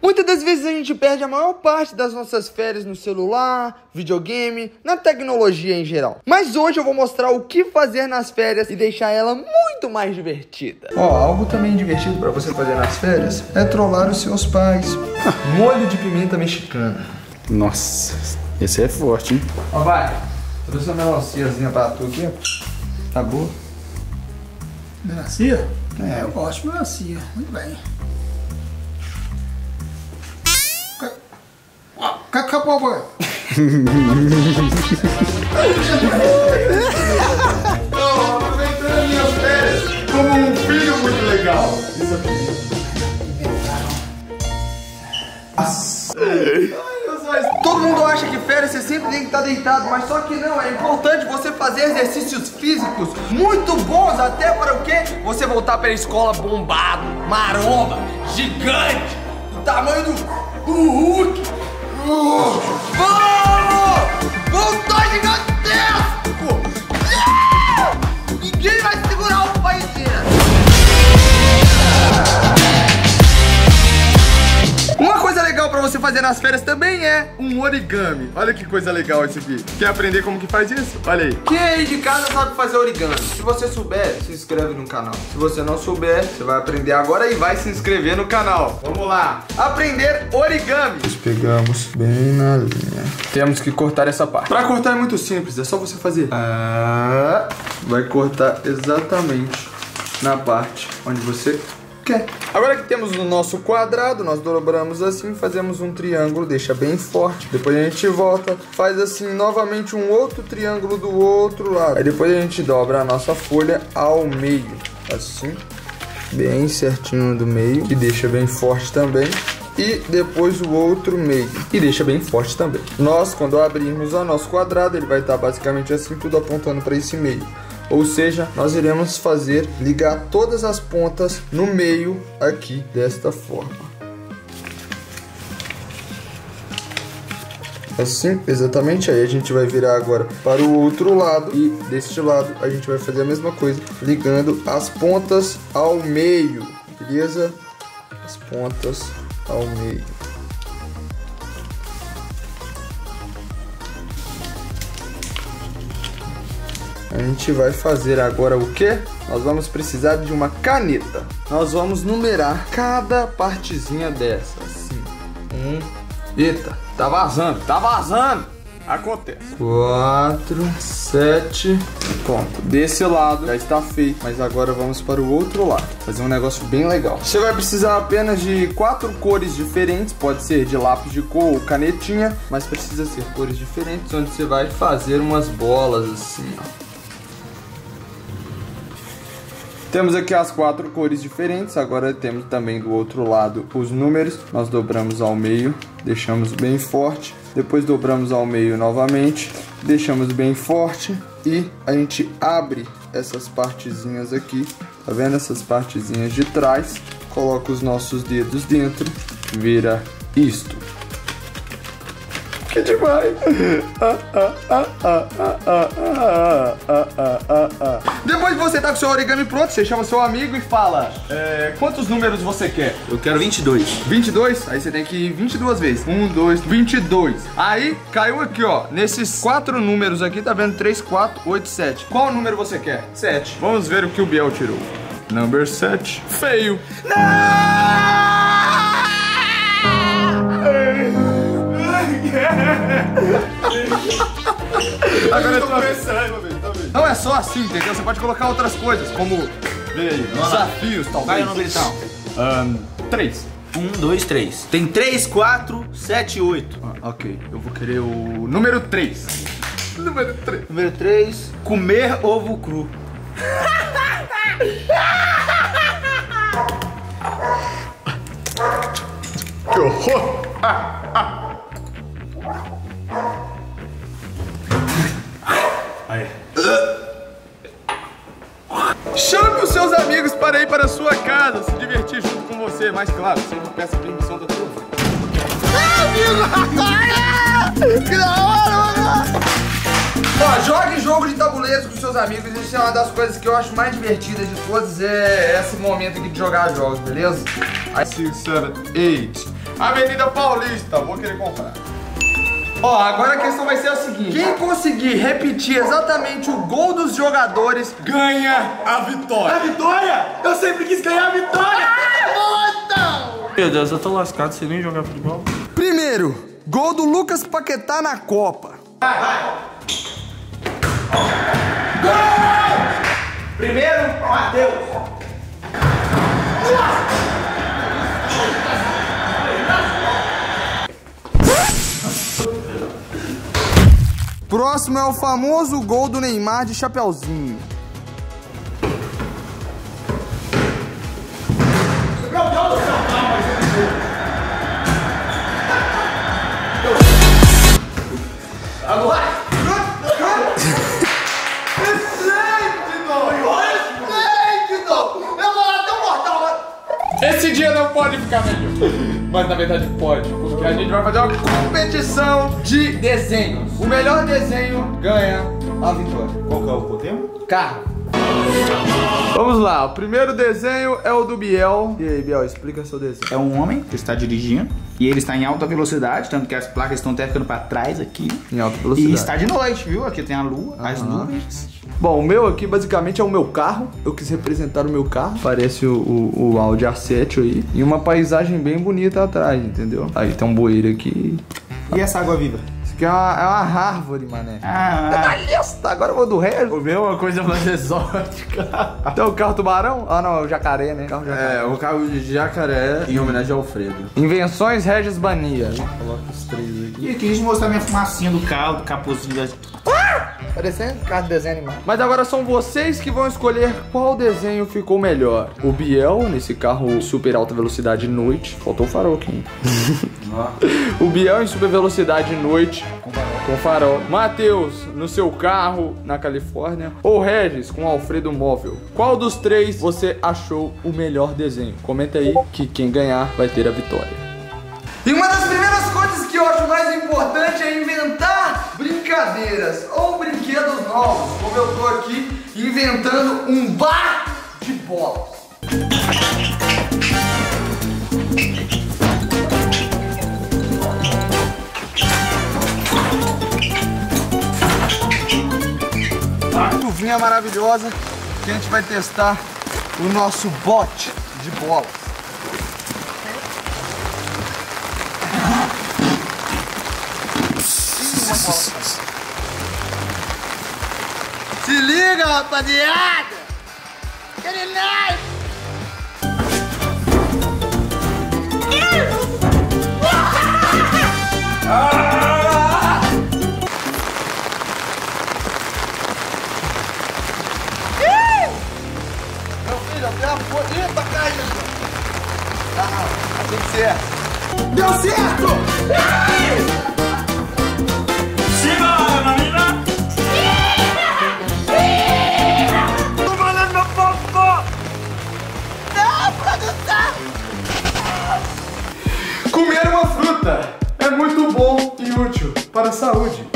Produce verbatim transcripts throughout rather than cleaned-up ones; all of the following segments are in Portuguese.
Muitas das vezes a gente perde a maior parte das nossas férias no celular, videogame, na tecnologia em geral. Mas hoje eu vou mostrar o que fazer nas férias e deixar ela muito mais divertida. Ó, algo também divertido pra você fazer nas férias é trollar os seus pais. Molho de pimenta mexicana. Nossa, esse é forte, hein? Ó, vai. Trouxe uma melanciazinha pra tu aqui. Tá boa? Melancia? É. Eu gosto de melancia. Muito bem. Acabou, boy. Tô aproveitando minhas férias como um filho muito legal. Isso aqui. Nossa. Todo mundo acha que férias você sempre tem que estar deitado, mas só que não, é importante você fazer exercícios físicos muito bons, até para o quê? Você voltar para a escola bombado, maromba, gigante, do tamanho do Hulk. Uh, vamos! Voltar gigantesco! Yeah! Ninguém vai segurar o país inteiro. Uma coisa legal pra você fazer nas férias também é um origami. Olha que coisa legal isso aqui. Quer aprender como que faz isso? Olha aí. Quem aí de casa sabe fazer origami? Se você souber, se inscreve no canal. Se você não souber, você vai aprender agora e vai se inscrever no canal. Vamos lá. Aprender origami. Nós pegamos bem na linha. Temos que cortar essa parte. Pra cortar é muito simples, é só você fazer. Ah, vai cortar exatamente na parte onde você quer. Agora que temos o nosso quadrado, nós dobramos assim, fazemos um triângulo, deixa bem forte. Depois a gente volta, faz assim novamente um outro triângulo do outro lado. Aí depois a gente dobra a nossa folha ao meio, assim, bem certinho do meio, que deixa bem forte também. E depois o outro meio, e deixa bem forte também. Nós, quando abrirmos o nosso quadrado, ele vai estar basicamente assim, tudo apontando para esse meio. Ou seja, nós iremos fazer, ligar todas as pontas no meio aqui, desta forma. Assim, exatamente. Aí a gente vai virar agora para o outro lado. E deste lado a gente vai fazer a mesma coisa, ligando as pontas ao meio. Beleza? As pontas ao meio. A gente vai fazer agora o que? Nós vamos precisar de uma caneta. Nós vamos numerar cada partezinha dessa. Assim. Um. Eita, tá vazando, tá vazando. Acontece. Quatro, sete. Pronto. Desse lado já está feito. Mas agora vamos para o outro lado. Fazer um negócio bem legal. Você vai precisar apenas de quatro cores diferentes. Pode ser de lápis de cor ou canetinha. Mas precisa ser cores diferentes. Onde você vai fazer umas bolas assim, ó. Temos aqui as quatro cores diferentes, agora temos também do outro lado os números. Nós dobramos ao meio, deixamos bem forte, depois dobramos ao meio novamente, deixamos bem forte e a gente abre essas partezinhas aqui, tá vendo? Essas partezinhas de trás, coloca os nossos dedos dentro, vira isto. Que demais! Depois que você tá com seu origami pronto, você chama seu amigo e fala é, quantos números você quer? Eu quero vinte e dois. vinte e dois? Aí você tem que ir vinte e duas vezes. um, dois, vinte e dois. Aí caiu aqui, ó. Nesses quatro números aqui, tá vendo? três, quatro, oito, sete. Qual número você quer? sete. Vamos ver o que o Biel tirou. Number sete. Feio. Não! Agora eu tô pensando, não é só assim, entendeu? Você pode colocar outras coisas, como vê aí, desafios, talvez. Vai o número então. Um, três. Um, dois, três. Tem três, quatro, sete, oito. Ah, ok, eu vou querer o número três. Número três. Número três. Comer ovo cru. Que horror! Aí. Chame os seus amigos para ir para a sua casa, se divertir junto com você, mas claro, sempre peça permissão da tua mãe. Que da hora, mano! Ó, jogue jogo de tabuleiros com seus amigos. Isso é uma das coisas que eu acho mais divertidas de todas. É esse momento aqui de jogar jogos, beleza? Aí, six, seven, eight. Avenida Paulista, vou querer comprar. Ó, agora a questão vai ser a seguinte: quem conseguir repetir exatamente o gol dos jogadores ganha a vitória. A vitória? Eu sempre quis ganhar a vitória! Meu Deus, eu tô lascado sem nem jogar futebol. Primeiro, gol do Lucas Paquetá na Copa. Vai, vai! Gol! Primeiro, Matheus. Próximo é o famoso gol do Neymar de chapeuzinho. Meu Deus do céu, calma, agora! Esse dia não pode ficar melhor. Mas na verdade pode, porque a gente vai fazer uma competição de desenhos. O melhor desenho ganha a vitória. Qual que é o tema? Carro. Vamos lá, o primeiro desenho é o do Biel. E aí, Biel, explica seu desenho. É um homem que está dirigindo e ele está em alta velocidade, tanto que as placas estão até ficando para trás aqui. Em alta velocidade. E está de noite, viu? Aqui tem a lua, as nuvens. Bom, o meu aqui basicamente é o meu carro. Eu quis representar o meu carro. Parece o, o, o Audi A sete aí. E uma paisagem bem bonita atrás, entendeu? Aí tem um bueiro aqui. E essa água viva? Isso aqui é uma, é uma árvore, mané. Ah, É da lista, agora eu vou do resto. O meu é uma coisa mais exótica. Tem o carro tubarão? Ah, não, é o jacaré, né? Carro jacaré. É, o carro de jacaré em homenagem ao Alfredo. Invenções Regis Bania. Coloca os três aqui. e eu quis mostrar minha fumacinha do carro, do capuzinho da... Parecendo carro de desenho animado. Mas agora são vocês que vão escolher qual desenho ficou melhor. O Biel, nesse carro super alta velocidade noite. Faltou o farol aqui, hein? O Biel em super velocidade noite. Com farol. Matheus, no seu carro na Califórnia. Ou Regis, com Alfredo móvel. Qual dos três você achou o melhor desenho? Comenta aí que quem ganhar vai ter a vitória. E uma das primeiras coisas que eu acho mais importante é inventar brincadeiras ou brinquedos novos, como eu tô aqui inventando um bar de bolas. Tuvinha maravilhosa que a gente vai testar o nosso bote de bolas. Se liga, rapaziada! Aquele knife! Meu filho, até a folhinha tá caindo! Ah, tem que ser! Deu certo! Comer uma fruta é muito bom e útil para a saúde.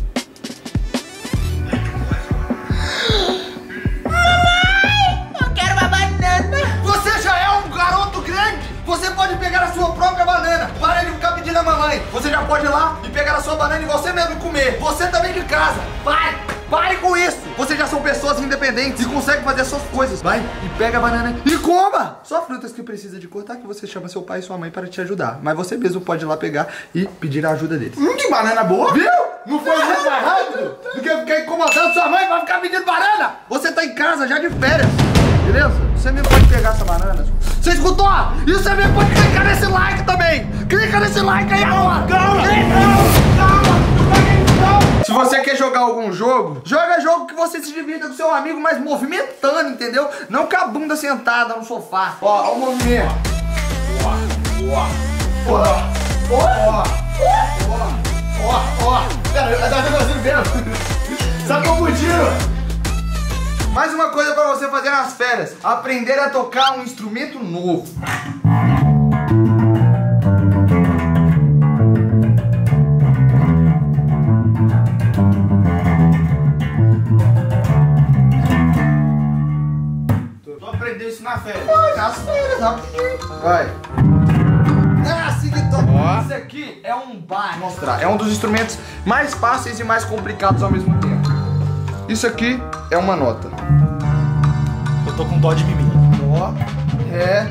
Mamãe, eu quero uma banana. Você já é um garoto grande. Você pode pegar a sua própria banana. Para de ficar pedindo a mamãe. Você já pode ir lá e pegar a sua banana e você mesmo comer. Você também de casa. Vai, pare com isso. Vocês já são pessoas independentes e conseguem fazer suas coisas. Vai e pega a banana e coma. Só frutas que precisa de cortar que você chama seu pai e sua mãe para te ajudar. Mas você mesmo pode ir lá pegar e pedir a ajuda deles. Hum, que banana boa! Viu? Não foi muito mais rápido do que ficar incomodando sua mãe pra ficar pedindo banana. Você tá em casa já de férias, beleza? Você mesmo pode pegar essa banana. Você escutou? E você mesmo pode clicar nesse like também. Clica nesse like aí agora. Calma, calma, calma. Se você quer jogar algum jogo, joga jogo que você se divirta com seu amigo, mas movimentando, entendeu? Não com a bunda sentada no sofá. Ó, ó o movimento. Ó, ó, ó, ó, ó, ó. Pera, eu tava fazendo mesmo. Só confundindo. Mais uma coisa pra você fazer nas férias: aprender a tocar um instrumento novo. Tu aprendeu isso na férias? Nas férias, rapidinho. Vai. É assim que toca. aqui é um baixo. Vou mostrar. É um dos instrumentos mais fáceis e mais complicados ao mesmo tempo. Isso aqui é uma nota. Eu tô com dó de mim. Dó, ré,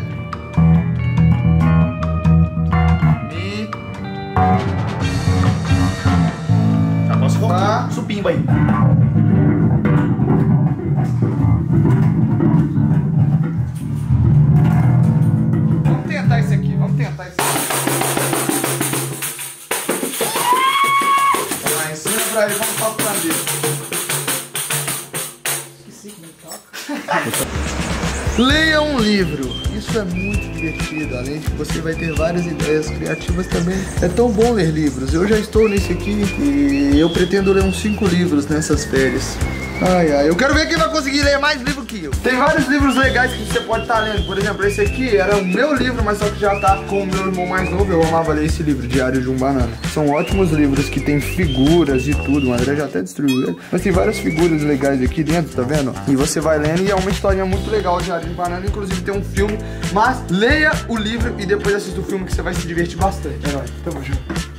mi, Tá bom, se for Fá. supimba aí. Vamos tentar isso aqui, vamos tentar isso aqui. Vamos lá, ensina pra ele, vamos pra aprender. Esqueci como é que toca. Leia um livro, isso é muito divertido, além de que você vai ter várias ideias criativas também. É tão bom ler livros, eu já estou nesse aqui e eu pretendo ler uns cinco livros nessas férias. Ai, ai, eu quero ver quem vai conseguir ler mais livro que eu. Tem vários livros legais que você pode estar lendo. Por exemplo, esse aqui era o meu livro, mas só que já tá com o meu irmão mais novo. Eu amava ler esse livro, Diário de um Banana. São ótimos livros que tem figuras e tudo. O André já até destruiu ele. Mas tem várias figuras legais aqui dentro, tá vendo? E você vai lendo e é uma historinha muito legal, Diário de um Banana. Inclusive tem um filme. Mas leia o livro e depois assista o filme que você vai se divertir bastante. É nóis, tamo junto.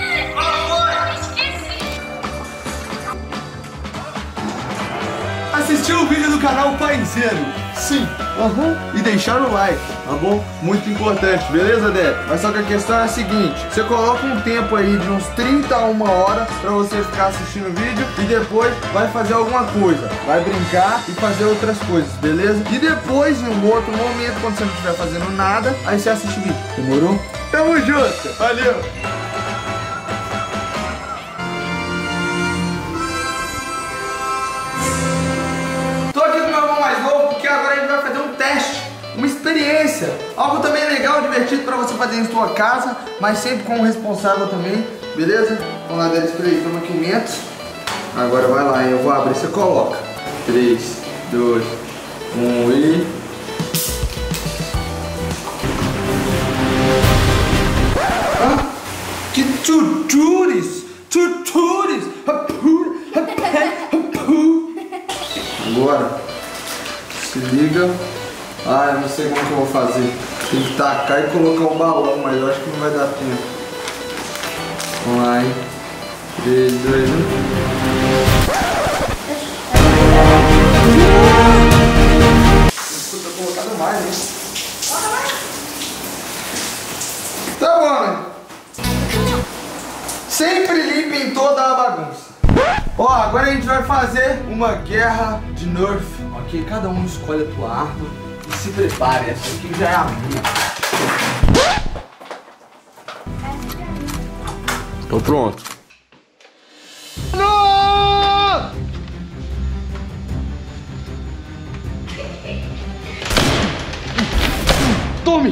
Assistiu o vídeo do canal Paizeiro? Sim. Uhum. E deixar o like, tá bom? Muito importante, beleza, Débora? Mas só que a questão é a seguinte: você coloca um tempo aí de uns trinta a uma hora pra você ficar assistindo o vídeo e depois vai fazer alguma coisa. Vai brincar e fazer outras coisas, beleza? E depois, em um outro momento, quando você não estiver fazendo nada, aí você assiste o vídeo. Demorou? Tamo junto! Valeu! Tô aqui com meu irmão mais novo porque agora a gente vai fazer um teste, uma experiência, algo também legal, divertido pra você fazer em sua casa, mas sempre com o responsável também, beleza? Vamos lá, Délio Spray, toma quinhentos. Agora vai lá, hein? Eu vou abrir, você coloca. três, dois, um e... Ah, que tutures! Tutures! Agora, se liga. Ah, eu não sei como que eu vou fazer. Tem que tacar e colocar um balão, mas eu acho que não vai dar tempo. Vamos lá, hein? três, dois, um. Puta, colocado mais, hein? Tá bom, né? Sempre limpem toda a bagunça. Ó, agora a gente vai fazer uma guerra de Nerf, ok? Cada um escolhe a tua arma e se prepare, essa aqui já é a minha. Tô pronto. Não! Tome!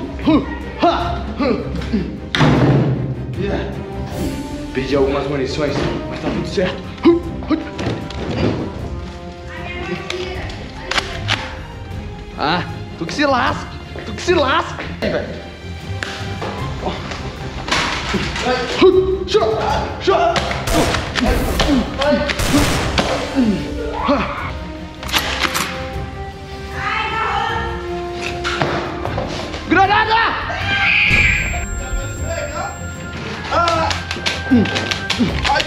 Yeah. Perdi algumas munições, mas tá tudo certo. Ah, tu que se lasca, tu que se lasca. Granada! Ah! Ai!